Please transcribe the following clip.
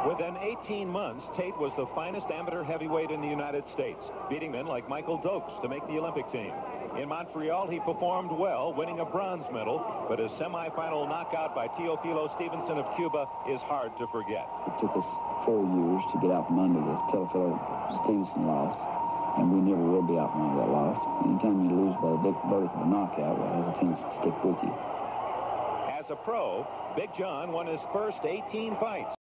Within 18 months, Tate was the finest amateur heavyweight in the United States, beating men like Michael Dokes to make the Olympic team. In Montreal, he performed well, winning a bronze medal, but his semifinal knockout by Teofilo Stevenson of Cuba is hard to forget. It took us 4 years to get out from under the Teofilo Stevenson loss, and we never will be out from under that loss. Anytime you lose by a big verdict of a knockout, well, it has a tendency to stick with you. As a pro, Big John won his first 18 fights.